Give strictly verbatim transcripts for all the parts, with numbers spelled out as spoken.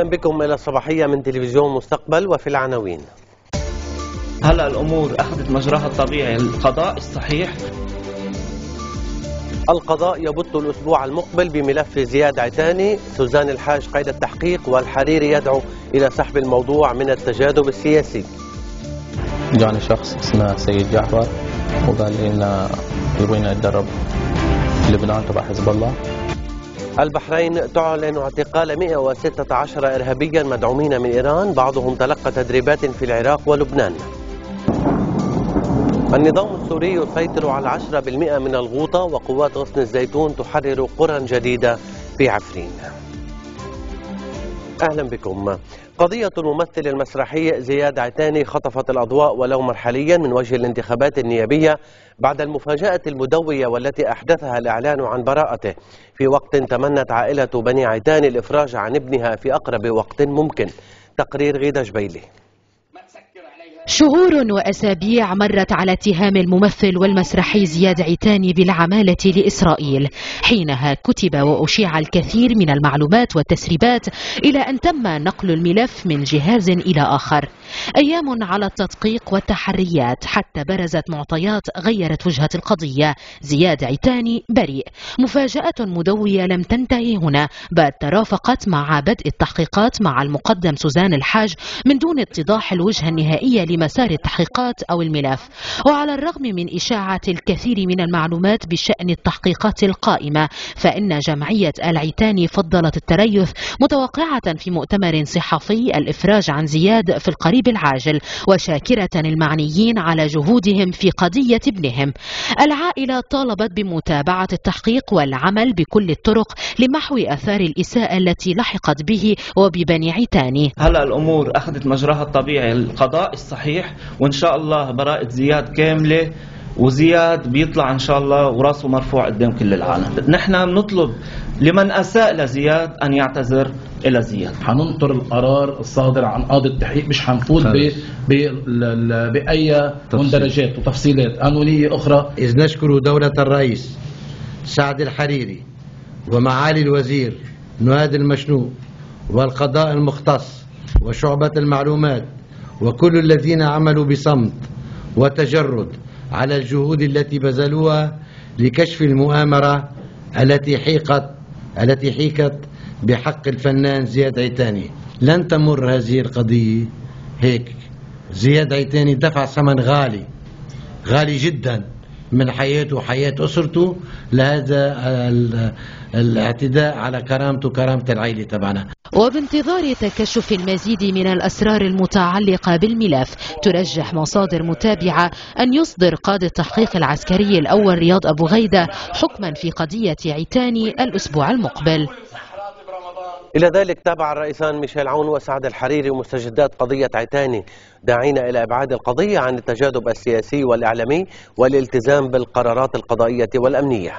بكم إلى الصباحية من تلفزيون مستقبل. وفي العناوين: هلا الأمور أخذت مجراها الطبيعي، القضاء الصحيح. القضاء يبت الأسبوع المقبل بملف زياد عتاني، سوزان الحاج قيد التحقيق، والحريري يدعو إلى سحب الموضوع من التجاذب السياسي. جاني شخص اسمه سيد جعفر وقال لي إنه يبغينا نتدرب في لبنان تبع حزب الله. البحرين تعلن اعتقال مئة وستة عشر إرهابيا مدعومين من إيران، بعضهم تلقى تدريبات في العراق ولبنان. النظام السوري يسيطر على عشرة بالمئة من الغوطة، وقوات غصن الزيتون تحرر قرى جديدة في عفرين. أهلا بكم. قضية الممثل المسرحي زياد عتاني خطفت الأضواء ولو مرحليا من وجه الانتخابات النيابية بعد المفاجأة المدوية والتي أحدثها الإعلان عن براءته، في وقت تمنت عائلة بني عتاني الإفراج عن ابنها في أقرب وقت ممكن. تقرير غيدة جبيلي. شهور وأسابيع مرت على اتهام الممثل والمسرحي زياد عتاني بالعمالة لإسرائيل، حينها كتب وأشيع الكثير من المعلومات والتسريبات إلى أن تم نقل الملف من جهاز إلى آخر. أيام على التدقيق والتحريات حتى برزت معطيات غيرت وجهة القضية. زياد عتاني بريء. مفاجأة مدوية لم تنتهي هنا، بل ترافقت مع بدء التحقيقات مع المقدم سوزان الحاج من دون اتضاح الوجهة النهائية مسار التحقيقات أو الملف. وعلى الرغم من إشاعة الكثير من المعلومات بشأن التحقيقات القائمة، فإن جمعية آل عتاني فضلت التريث، متوقعة في مؤتمر صحفي الإفراج عن زياد في القريب العاجل، وشاكرة المعنيين على جهودهم في قضية ابنهم. العائلة طالبت بمتابعة التحقيق والعمل بكل الطرق لمحو آثار الإساءة التي لحقت به وببني عتاني. هلا الأمور أخذت مجراها الطبيعي، القضاء الصحيح، وإن شاء الله براءة زياد كاملة، وزياد بيطلع إن شاء الله وراسه مرفوع قدام كل العالم. نحن بنطلب لمن أساء لزياد أن يعتذر إلى زياد. حننطر القرار الصادر عن قاضي التحقيق، مش حنفوت بأي مندرجات وتفصيلات قانونية أخرى. إذ نشكر دولة الرئيس سعد الحريري ومعالي الوزير نواد المشنوق والقضاء المختص وشعبة المعلومات وكل الذين عملوا بصمت وتجرد على الجهود التي بذلوها لكشف المؤامرة التي حيقت التي حيكت بحق الفنان زياد عتاني. لن تمر هذه القضية هيك. زياد عتاني دفع ثمن غالي غالي جدا من حياته وحياة أسرته لهذا الاعتداء على كرامته وكرامة العائلة تبعنا. وبانتظار تكشف المزيد من الأسرار المتعلقة بالملف، ترجح مصادر متابعة أن يصدر قاضي التحقيق العسكري الأول رياض أبو غيدة حكما في قضية عتاني الأسبوع المقبل. إلى ذلك تابع الرئيسان ميشيل عون وسعد الحريري مستجدات قضية عتاني، داعين إلى إبعاد القضية عن التجاذب السياسي والإعلامي والالتزام بالقرارات القضائية والأمنية.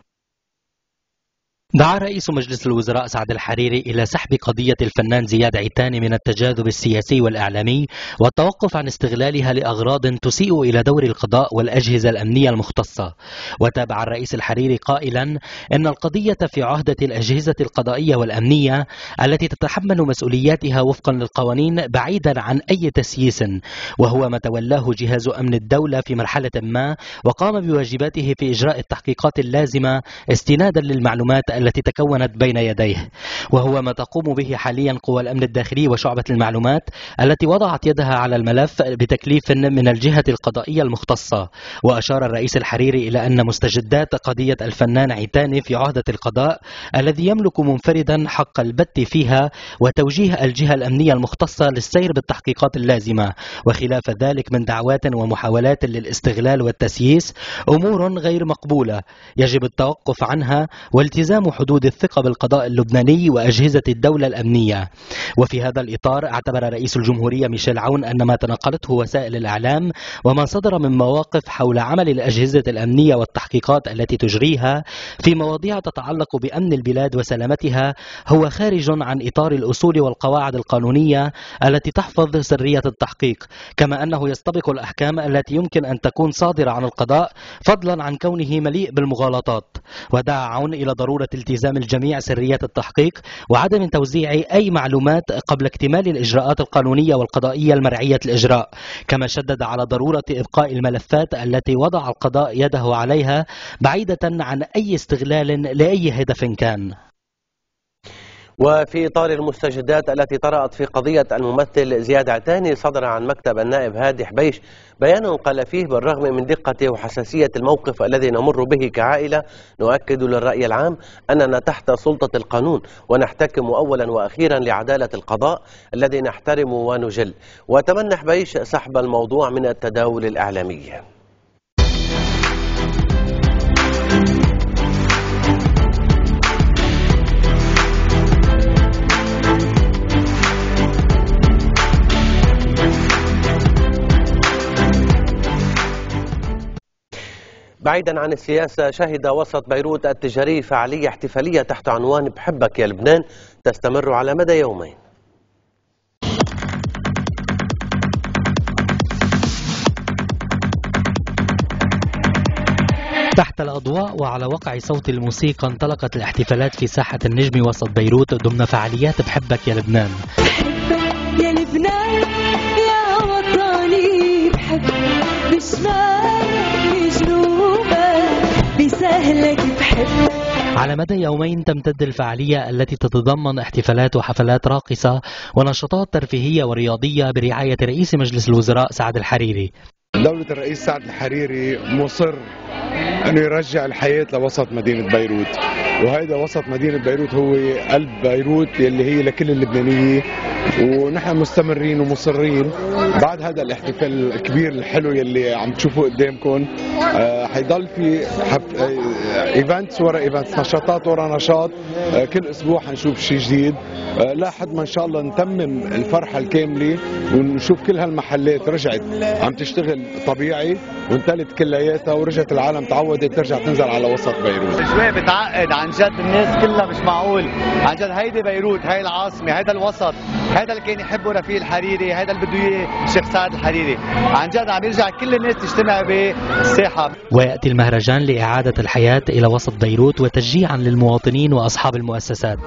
دعا رئيس مجلس الوزراء سعد الحريري إلى سحب قضية الفنان زياد عتاني من التجاذب السياسي والإعلامي والتوقف عن استغلالها لأغراض تسيء إلى دور القضاء والأجهزة الأمنية المختصة. وتابع الرئيس الحريري قائلا إن القضية في عهدة الأجهزة القضائية والأمنية التي تتحمل مسؤولياتها وفقا للقوانين بعيدا عن أي تسييس، وهو ما تولاه جهاز أمن الدولة في مرحلة ما وقام بواجباته في إجراء التحقيقات اللازمة استنادا للمعلومات التي تكونت بين يديه، وهو ما تقوم به حاليا قوى الأمن الداخلي وشعبة المعلومات التي وضعت يدها على الملف بتكليف من الجهة القضائية المختصة. وأشار الرئيس الحريري إلى أن مستجدات قضية الفنان عتاني في عهدة القضاء الذي يملك منفردا حق البت فيها وتوجيه الجهة الأمنية المختصة للسير بالتحقيقات اللازمة، وخلاف ذلك من دعوات ومحاولات للاستغلال والتسييس أمور غير مقبولة يجب التوقف عنها والتزام حدود الثقة بالقضاء اللبناني وأجهزة الدولة الأمنية. وفي هذا الإطار اعتبر رئيس الجمهورية ميشيل عون أن ما تناقلته وسائل الإعلام وما صدر من مواقف حول عمل الأجهزة الأمنية والتحقيقات التي تجريها في مواضيع تتعلق بأمن البلاد وسلامتها هو خارج عن إطار الأصول والقواعد القانونية التي تحفظ سرية التحقيق، كما أنه يستبق الأحكام التي يمكن أن تكون صادرة عن القضاء فضلا عن كونه مليء بالمغالطات. ودعا عون إلى ضرورة التزام الجميع سرية التحقيق وعدم توزيع أي معلومات قبل اكتمال الإجراءات القانونية والقضائية المرعية الإجراء، كما شدد على ضرورة إبقاء الملفات التي وضع القضاء يده عليها بعيدة عن أي استغلال لأي هدف كان. وفي إطار المستجدات التي طرأت في قضية الممثل زياد عتاني، صدر عن مكتب النائب هادي حبيش بيان قال فيه: بالرغم من دقة وحساسية الموقف الذي نمر به كعائلة، نؤكد للرأي العام أننا تحت سلطة القانون ونحتكم أولا وأخيرا لعدالة القضاء الذي نحترم ونجل. وتمنى حبيش سحب الموضوع من التداول الإعلامي. بعيدا عن السياسة، شهد وسط بيروت التجاري فعالية احتفالية تحت عنوان بحبك يا لبنان تستمر على مدى يومين. تحت الأضواء وعلى وقع صوت الموسيقى انطلقت الاحتفالات في ساحة النجم وسط بيروت ضمن فعاليات بحبك يا لبنان. بحبك يا لبنان يا وطني، بحبك بشمالك بجنوبك بسهلك بحبك. على مدى يومين تمتد الفعالية التي تتضمن احتفالات وحفلات راقصة ونشاطات ترفيهية ورياضية برعاية رئيس مجلس الوزراء سعد الحريري. دولة الرئيس سعد الحريري مصر انه يرجع الحياة لوسط مدينة بيروت، وهيدا وسط مدينة بيروت هو قلب بيروت اللي هي لكل اللبنانيين، ونحن مستمرين ومصرين بعد هذا الاحتفال الكبير الحلو يلي عم تشوفوا قدامكم. آه حيضل في حف... آه ايفنتس ورا ايفنتس، نشاطات ورا نشاط، آه كل اسبوع حنشوف شيء جديد، آه لحد ما ان شاء الله نتمم الفرحة الكاملة ونشوف كل هالمحلات رجعت عم تشتغل طبيعي وانتلت كلياتها ورجعت العالم تعودت ترجع تنزل على وسط بيروت. شوي بتعقد عن جد، الناس كلها مش معقول عن جد. هيدي بيروت، هاي العاصمة، هيدا الوسط، هيدا اللي كان يحبه رفيق الحريري، هيدا اللي بده اياه الشيخ سعد الحريري. عن جد عم يرجع كل الناس تجتمع بالساحة. ويأتي المهرجان لإعادة الحياة إلى وسط بيروت وتشجيعا للمواطنين وأصحاب المؤسسات.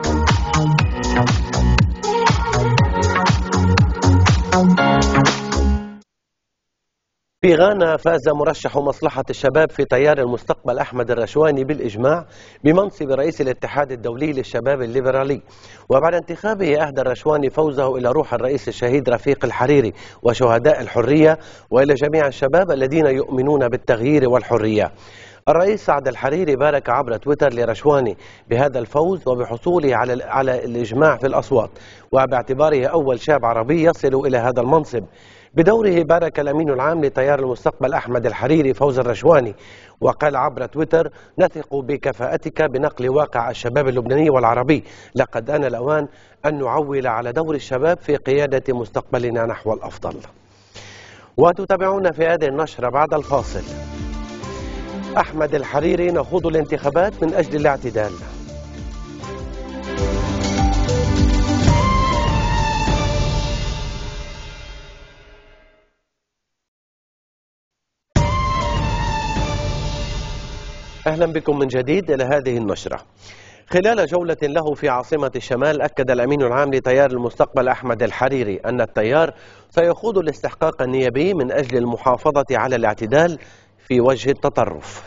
في غانا فاز مرشح مصلحة الشباب في تيار المستقبل أحمد الرشواني بالإجماع بمنصب رئيس الاتحاد الدولي للشباب الليبرالي. وبعد انتخابه أهدى الرشواني فوزه إلى روح الرئيس الشهيد رفيق الحريري وشهداء الحرية وإلى جميع الشباب الذين يؤمنون بالتغيير والحرية. الرئيس سعد الحريري بارك عبر تويتر لرشواني بهذا الفوز وبحصوله على على الإجماع في الأصوات، وباعتباره أول شاب عربي يصل إلى هذا المنصب. بدوره بارك الأمين العام لتيار المستقبل أحمد الحريري فوز الرشواني، وقال عبر تويتر: نثق بكفاءتك بنقل واقع الشباب اللبناني والعربي، لقد آن الأوان أن نعول على دور الشباب في قيادة مستقبلنا نحو الأفضل. وتتابعون في هذه النشرة بعد الفاصل. أحمد الحريري: نخوض الانتخابات من أجل الاعتدال. أهلا بكم من جديد إلى هذه النشرة. خلال جولة له في عاصمة الشمال، أكد الأمين العام لتيار المستقبل أحمد الحريري أن التيار سيخوض الاستحقاق النيابي من أجل المحافظة على الاعتدال في وجه التطرف.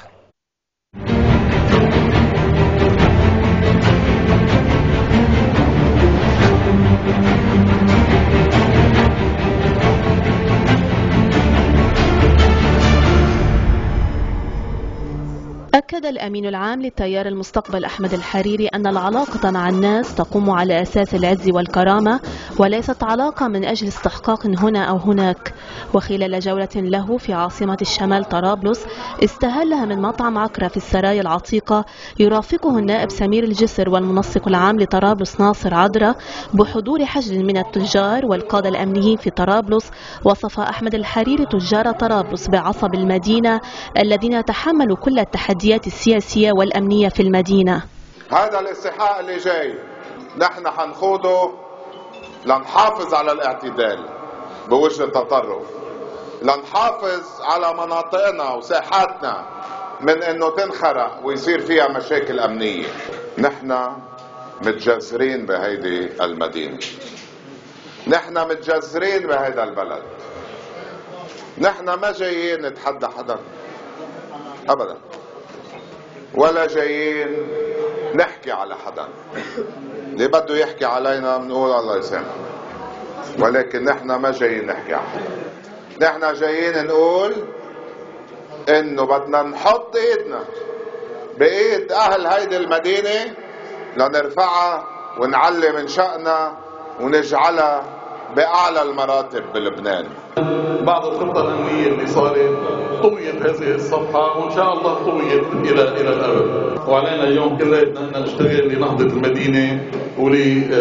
أكد الأمين العام للتيار المستقبل أحمد الحريري أن العلاقة مع الناس تقوم على أساس العز والكرامة وليست علاقة من أجل استحقاق هنا أو هناك. وخلال جولة له في عاصمة الشمال طرابلس استهلها من مطعم عكرة في السرايا العتيقة يرافقه النائب سمير الجسر والمنسق العام لطرابلس ناصر عدرة بحضور حشد من التجار والقادة الأمنيين في طرابلس. وصف أحمد الحريري تجار طرابلس بعصب المدينة الذين تحملوا كل التحديات السياسية والأمنية في المدينة. هذا الاستحقاق اللي جاي نحن حنخوضه لنحافظ على الاعتدال بوجه التطرف، لنحافظ على مناطقنا وساحاتنا من انه تنخرق ويصير فيها مشاكل امنية. نحن متجذرين بهيدي المدينة، نحن متجذرين بهيدا البلد. نحن ما جايين نتحدى حدا ابدا، ولا جايين نحكي على حدا. اللي بده يحكي علينا بنقول الله يسامحه، ولكن نحن ما جايين نحكي على حدا. نحن جايين نقول انه بدنا نحط ايدنا بايد اهل هيدي المدينة لنرفعها ونعلي من شأنها ونجعلها بأعلى المراتب بلبنان. بعد الخطة الأمنية اللي صارت قويت هذه الصفحة، وإن شاء الله قويت إلى إلى الأبد. وعلينا اليوم كلنا أن نشتغل لنهضة المدينة ول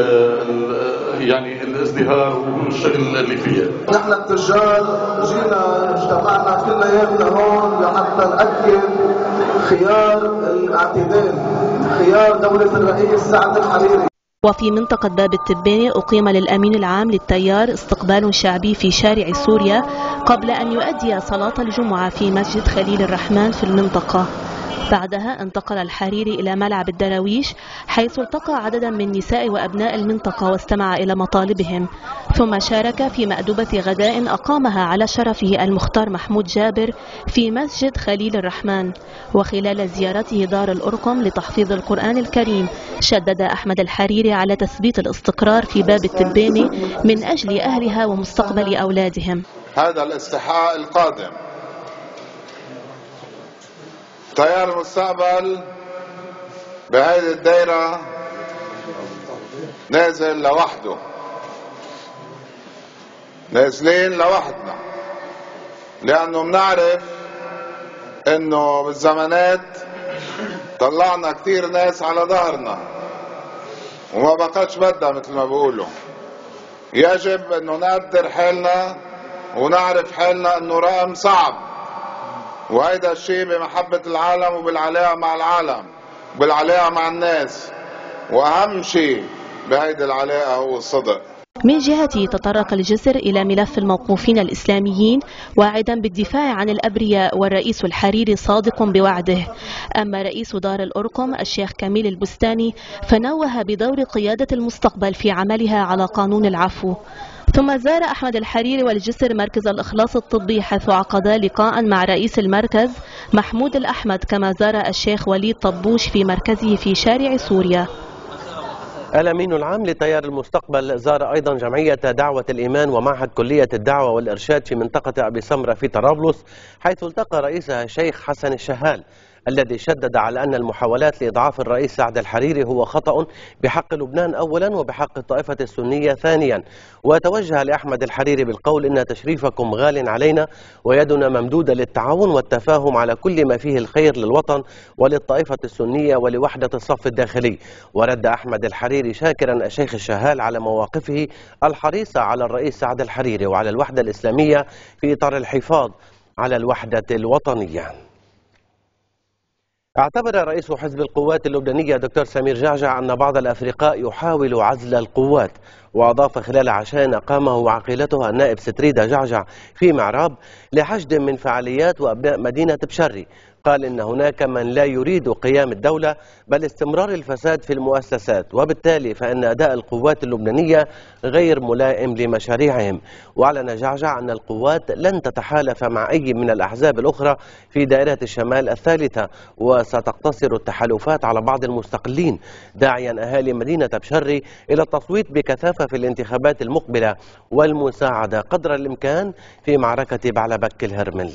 يعني الازدهار والشغل اللي فيها. نحن التجار جينا اجتمعنا كلياتنا هون لحتى نأكد خيار الاعتدال، خيار دولة الرئيس سعد الحريري. وفي منطقة باب التبانة أقيم للأمين العام للتيار استقبال شعبي في شارع سوريا قبل أن يؤدي صلاة الجمعة في مسجد خليل الرحمن في المنطقة. بعدها انتقل الحريري إلى ملعب الدراويش حيث التقى عددا من نساء وأبناء المنطقة واستمع إلى مطالبهم، ثم شارك في مأدبة غداء أقامها على شرفه المختار محمود جابر في مسجد خليل الرحمن. وخلال زيارته دار الأرقم لتحفيظ القرآن الكريم شدد أحمد الحريري على تثبيت الاستقرار في باب التبانة من أجل أهلها ومستقبل أولادهم. هذا الاستحقاق القادم تيار المستقبل بهذه الدائرة نازل لوحده، نازلين لوحدنا، لأنه بنعرف إنه بالزمانات طلعنا كتير ناس على ظهرنا وما بقتش بدها مثل ما بيقولوا. يجب إنه نقدر حالنا ونعرف حالنا إنه رقم صعب، وهيدا الشيء بمحبة العالم وبالعلاقة مع العالم وبالعلاقة مع الناس، وأهم شيء بهيدي العلاقة هو الصدق. من جهته تطرق الجسر إلى ملف الموقوفين الإسلاميين واعدا بالدفاع عن الأبرياء، والرئيس الحريري صادق بوعده. أما رئيس دار الأرقم الشيخ كميل البستاني فنوه بدور قيادة المستقبل في عملها على قانون العفو. ثم زار أحمد الحريري والجسر مركز الإخلاص الطبي حيث عقدا لقاء مع رئيس المركز محمود الأحمد، كما زار الشيخ وليد طبوش في مركزه في شارع سوريا. الأمين العام لتيار المستقبل زار أيضا جمعية دعوة الإيمان ومعهد كلية الدعوة والإرشاد في منطقة أبي سمرة في طرابلس، حيث التقى رئيسها الشيخ حسن الشهال الذي شدد على أن المحاولات لإضعاف الرئيس سعد الحريري هو خطأ بحق لبنان أولا وبحق الطائفة السنية ثانيا. وتوجه لأحمد الحريري بالقول إن تشريفكم غال علينا ويدنا ممدودة للتعاون والتفاهم على كل ما فيه الخير للوطن وللطائفة السنية ولوحدة الصف الداخلي. ورد أحمد الحريري شاكرا الشيخ الشهال على مواقفه الحريصة على الرئيس سعد الحريري وعلى الوحدة الإسلامية في إطار الحفاظ على الوحدة الوطنية. اعتبر رئيس حزب القوات اللبنانية دكتور سمير جعجع أن بعض الأفرقاء يحاول عزل القوات، وأضاف خلال عشاء أقامه عقيلته النائب ستريدة جعجع في معراب لحشد من فعاليات وأبناء مدينة بشري، قال إن هناك من لا يريد قيام الدولة بل استمرار الفساد في المؤسسات، وبالتالي فإن أداء القوات اللبنانية غير ملائم لمشاريعهم. وأعلن جعجع أن القوات لن تتحالف مع أي من الأحزاب الأخرى في دائرة الشمال الثالثة، وستقتصر التحالفات على بعض المستقلين، داعيا أهالي مدينة بشري إلى التصويت بكثافة في الانتخابات المقبلة والمساعدة قدر الإمكان في معركة بعلبك الهرمل.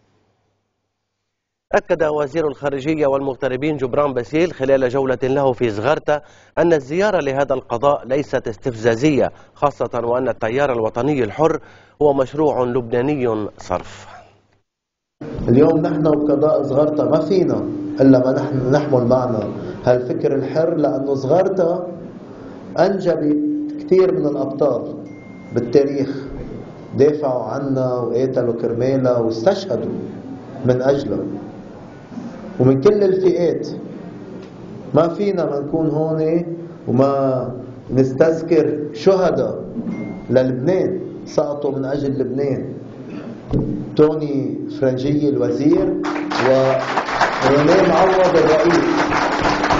أكد وزير الخارجية والمغتربين جبران باسيل خلال جولة له في زغرتا أن الزيارة لهذا القضاء ليست استفزازية، خاصة وأن التيار الوطني الحر هو مشروع لبناني صرف. اليوم نحن وقضاء زغرتا ما فينا إلا ما نحن نحمل معنا هالفكر الحر، لأنه زغرتا أنجبت كثير من الأبطال بالتاريخ دافعوا عنا وقاتلوا كرمالها واستشهدوا من أجله، ومن كل الفئات. ما فينا ما نكون هون وما نستذكر شهداء للبنان سقطوا من أجل لبنان، توني فرنجي الوزير وروني معوض الرئيس.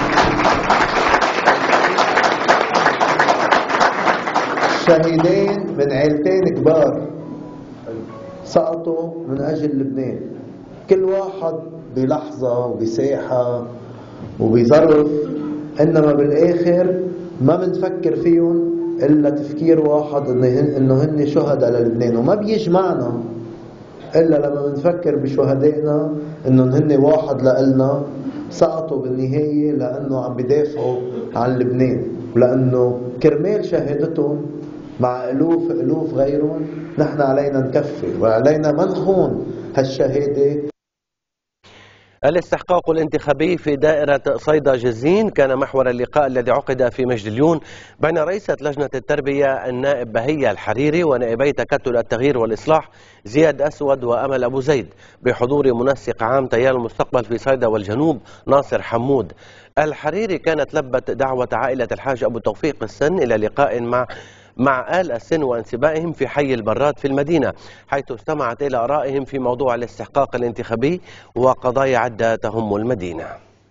شهيدين من عيلتين كبار سقطوا من أجل لبنان، كل واحد بلحظة وبساحة وبظرف، إنما بالآخر ما بنفكر فيهم إلا تفكير واحد إنه هن شهداء للبنان، وما بيجمعنا إلا لما بنفكر بشهدائنا إنهم هن واحد لإلنا، سقطوا بالنهاية لأنه عم بدافعوا عن لبنان، ولأنه كرمال شهادتهم مع ألوف ألوف غيرهم نحن علينا نكفي وعلينا ما نخون هالشهادة. الاستحقاق الانتخابي في دائرة صيدا جزين كان محور اللقاء الذي عقد في مجدليون بين رئيسة لجنة التربية النائب بهية الحريري ونائبي تكتل التغيير والإصلاح زياد أسود وأمل أبو زيد بحضور منسق عام تيار المستقبل في صيدا والجنوب ناصر حمود. الحريري كانت لبت دعوة عائلة الحاج أبو توفيق السن إلى لقاء مع مع آل السن وانسبائهم في حي البراد في المدينة، حيث استمعت إلى آرائهم في موضوع الاستحقاق الانتخابي وقضايا عدة تهم المدينة.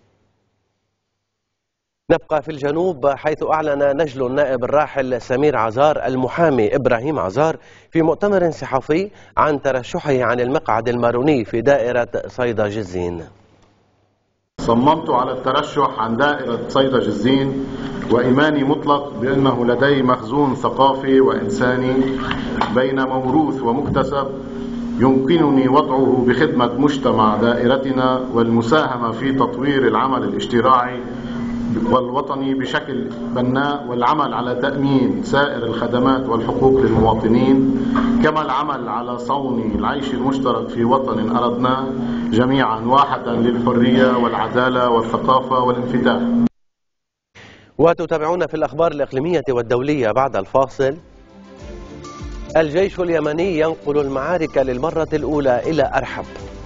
نبقى في الجنوب حيث أعلن نجل النائب الراحل سمير عزار المحامي إبراهيم عزار في مؤتمر صحفي عن ترشحه عن المقعد الماروني في دائرة صيدا جزين. صممت على الترشح عن دائرة صيدا جزين وإيماني مطلق بأنه لدي مخزون ثقافي وإنساني بين موروث ومكتسب يمكنني وضعه بخدمة مجتمع دائرتنا والمساهمة في تطوير العمل الاجتماعي والوطني بشكل بناء، والعمل على تأمين سائر الخدمات والحقوق للمواطنين، كما العمل على صون العيش المشترك في وطن أردناه جميعا واحدا للحرية والعدالة والثقافة والانفتاح. وتتابعون في الأخبار الإقليمية والدولية بعد الفاصل. الجيش اليمني ينقل المعارك للمرة الأولى إلى أرحب.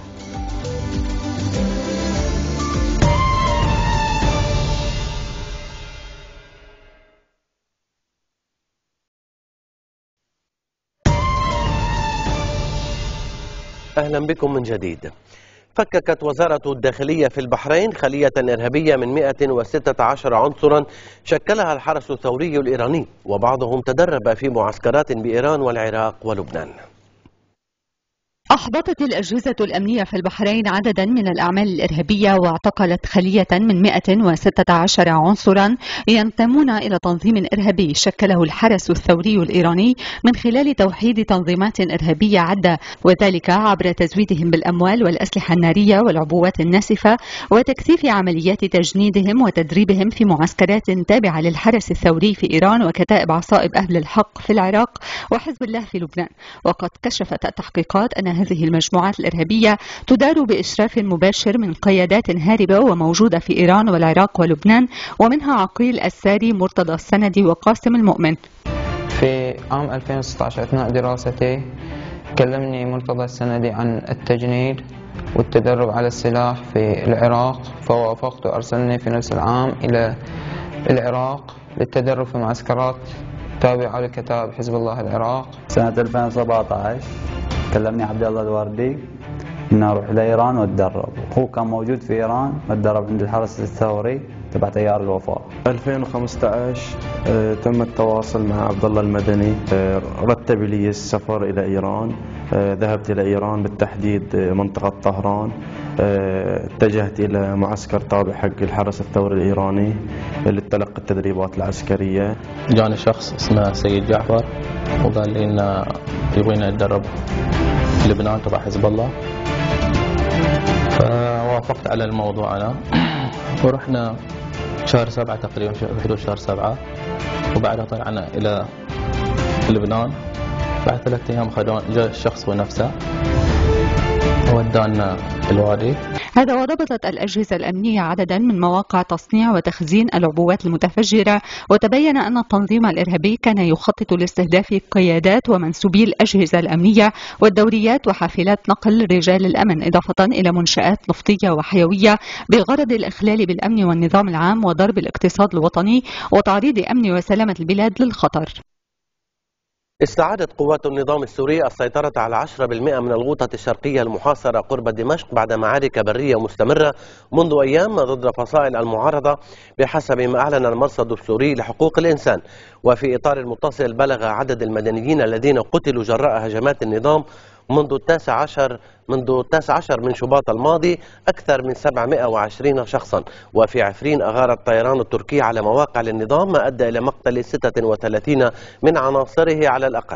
أهلا بكم من جديد. فككت وزارة الداخلية في البحرين خلية إرهابية من مئة وستة عشر عنصرا شكلها الحرس الثوري الإيراني، وبعضهم تدرب في معسكرات بإيران والعراق ولبنان. أحبطت الأجهزة الأمنية في البحرين عددا من الأعمال الإرهابية واعتقلت خلية من مئة وستة عشر عنصرا ينتمون إلى تنظيم إرهابي شكله الحرس الثوري الإيراني من خلال توحيد تنظيمات إرهابية عدة، وذلك عبر تزويدهم بالأموال والأسلحة النارية والعبوات الناسفة وتكثيف عمليات تجنيدهم وتدريبهم في معسكرات تابعة للحرس الثوري في إيران وكتائب عصائب أهل الحق في العراق وحزب الله في لبنان. وقد كشفت التحقيقات أن هذه المجموعات الإرهابية تدار بإشراف مباشر من قيادات هاربة وموجودة في إيران والعراق ولبنان، ومنها عقيل الساري، مرتضى السندي، وقاسم المؤمن. في عام ألفين وستة عشر أثناء دراستي كلمني مرتضى السندي عن التجنيد والتدرب على السلاح في العراق، فوافقت وأرسلني في نفس العام إلى العراق للتدرب في معسكرات تابعة لكتائب حزب الله العراق. سنة ألفين وسبعة عشر كلمني عبد الله الوردي إني أروح لإيران وأتدرب، هو كان موجود في إيران وأتدرب عند الحرس الثوري تبع تيار الوفاء. ألفين وخمسة عشر آه تم التواصل مع عبد الله المدني، آه رتب لي السفر إلى إيران، آه ذهبت إلى إيران بالتحديد آه منطقة طهران، آه اتجهت إلى معسكر تابع حق الحرس الثوري الإيراني لتلقي التدريبات العسكرية. جاني شخص اسمه سيد جعفر وقال لي إنه يبغينا نتدرب في لبنان تبع حزب الله، فوافقت على الموضوع أنا، ورحنا شهر سبعة تقريبا في حدود شهر سبعة، وبعدها طلعنا إلى لبنان. بعد ثلاثة أيام خدون جاء الشخص ونفسه ودانا الوادي. هذا وضبطت الأجهزة الأمنية عددا من مواقع تصنيع وتخزين العبوات المتفجرة، وتبين أن التنظيم الإرهابي كان يخطط لاستهداف قيادات ومنسوبي الأجهزة الأمنية والدوريات وحافلات نقل رجال الأمن، إضافة إلى منشآت نفطية وحيوية بغرض الإخلال بالأمن والنظام العام وضرب الاقتصاد الوطني وتعريض أمن وسلامة البلاد للخطر. استعادت قوات النظام السوري السيطرة على عشرة بالمئة من الغوطة الشرقية المحاصرة قرب دمشق بعد معارك برية مستمرة منذ أيام ضد فصائل المعارضة بحسب ما أعلن المرصد السوري لحقوق الإنسان. وفي إطار المتصل بلغ عدد المدنيين الذين قتلوا جراء هجمات النظام منذ التاسع عشر منذ التاسع عشر من شباط الماضي أكثر من سبعمئة وعشرين شخصا. وفي عفرين أغار الطيران التركي على مواقع للنظام ما أدى إلى مقتل ستة وثلاثين من عناصره على الأقل.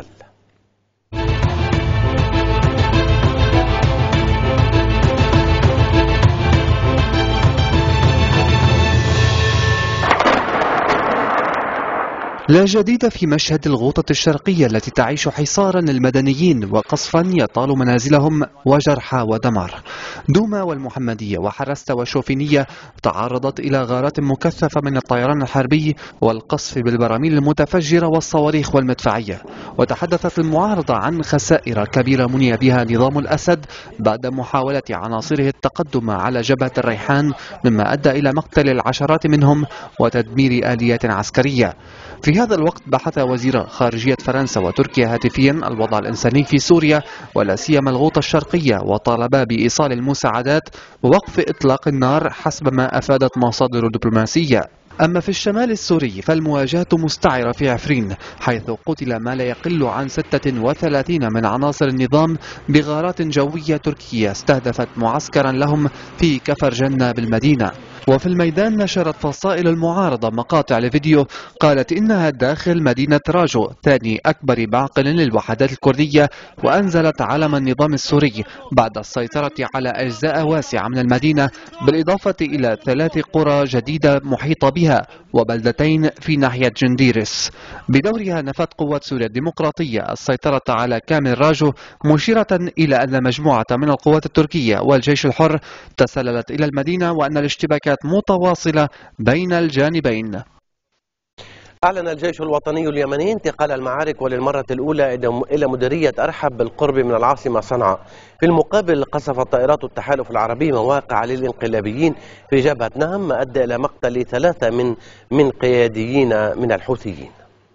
لا جديد في مشهد الغوطة الشرقية التي تعيش حصارا للمدنيين وقصفا يطال منازلهم وجرحى ودمار. دوما والمحمدية وحرست وشوفينية تعرضت إلى غارات مكثفة من الطيران الحربي والقصف بالبراميل المتفجرة والصواريخ والمدفعية. وتحدثت المعارضة عن خسائر كبيرة مني بها نظام الأسد بعد محاولة عناصره التقدم على جبهة الريحان، مما أدى إلى مقتل العشرات منهم وتدمير آليات عسكرية. في هذا الوقت بحث وزير خارجية فرنسا وتركيا هاتفيا الوضع الإنساني في سوريا ولا سيما الغوطة الشرقية، وطالبا بإيصال المساعدات ووقف إطلاق النار حسب ما أفادت مصادر دبلوماسية. أما في الشمال السوري فالمواجهة مستعرة في عفرين، حيث قتل ما لا يقل عن ستة وثلاثين من عناصر النظام بغارات جوية تركية استهدفت معسكرا لهم في كفر جنة بالمدينة. وفي الميدان نشرت فصائل المعارضة مقاطع لفيديو قالت إنها داخل مدينة راجو ثاني أكبر معقل للوحدات الكردية، وأنزلت علم النظام السوري بعد السيطرة على أجزاء واسعة من المدينة، بالإضافة إلى ثلاث قرى جديدة محيطة بها وبلدتين في ناحية جنديرس. بدورها نفت قوات سوريا الديمقراطية السيطرة على كامل راجو، مشيرة إلى أن مجموعة من القوات التركية والجيش الحر تسللت إلى المدينة وأن الاشتباكات متواصلة بين الجانبين. أعلن الجيش الوطني اليمني انتقال المعارك وللمرة الأولى إلى مديرية أرحب بالقرب من العاصمة صنعاء. في المقابل قصفت طائرات التحالف العربي مواقع للانقلابيين في جبهة نهم، ما أدى إلى مقتل ثلاثة من من قياديين من الحوثيين.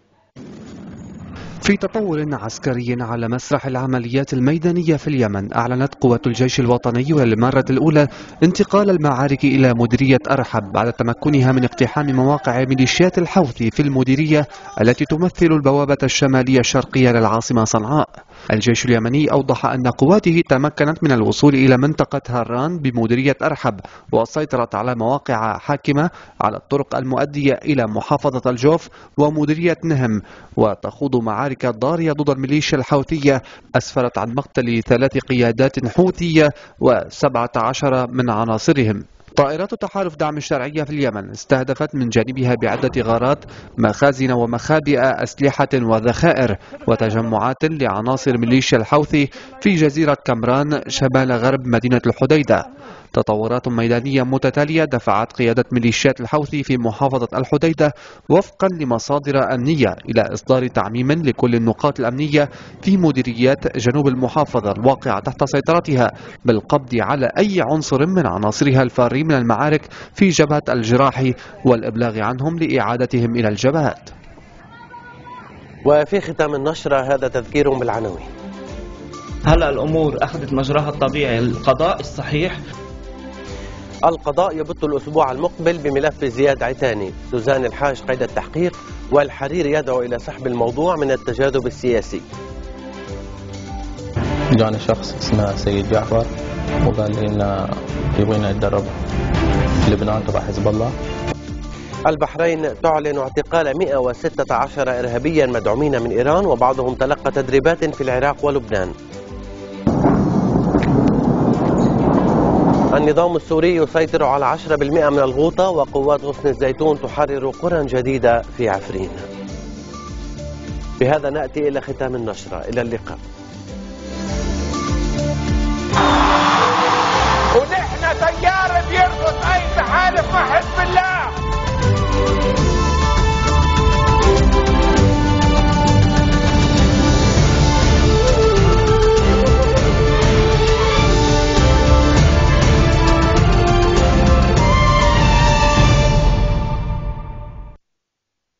في تطور عسكري على مسرح العمليات الميدانية في اليمن، أعلنت قوات الجيش الوطني للمرة الأولى انتقال المعارك إلى مديرية أرحب بعد تمكنها من اقتحام مواقع ميليشيات الحوثي في المديرية التي تمثل البوابة الشمالية الشرقية للعاصمة صنعاء. الجيش اليمني أوضح أن قواته تمكنت من الوصول إلى منطقة هران بمديرية أرحب، وسيطرت على مواقع حاكمة على الطرق المؤدية إلى محافظة الجوف ومديرية نهم، وتخوض معارك ضارية ضد الميليشيا الحوثية أسفرت عن مقتل ثلاث قيادات حوثية وسبعة عشر من عناصرهم. طائرات تحالف دعم الشرعية في اليمن استهدفت من جانبها بعدة غارات مخازن ومخابئ أسلحة وذخائر وتجمعات لعناصر ميليشيا الحوثي في جزيرة كمران شمال غرب مدينة الحديدة. تطورات ميدانية متتالية دفعت قيادة ميليشيات الحوثي في محافظة الحديدة وفقا لمصادر أمنية إلى إصدار تعميم لكل النقاط الأمنية في مديريات جنوب المحافظة الواقعة تحت سيطرتها، بالقبض على أي عنصر من عناصرها الفارين من المعارك في جبهة الجراحي والإبلاغ عنهم لإعادتهم إلى الجبهات. وفي ختام النشرة هذا تذكير بالعناوين. هلا الأمور أخذت مجراها الطبيعي، القضاء الصحيح. القضاء يبت الأسبوع المقبل بملف زياد عتاني، سوزان الحاج قيد التحقيق، والحريري يدعو إلى سحب الموضوع من التجاذب السياسي. جاني شخص اسمه سيد جعفر وقال لي إنه يبغينا نتدرب في لبنان تبع حزب الله. البحرين تعلن اعتقال مئة وستة عشر إرهابيا مدعومين من إيران، وبعضهم تلقى تدريبات في العراق ولبنان. النظام السوري يسيطر على عشرة بالمئة من الغوطة، وقوات غصن الزيتون تحرر قرى جديدة في عفرين. بهذا نأتي إلى ختام النشرة، إلى اللقاء. ونحن تيار بيرفض أي تحالف مع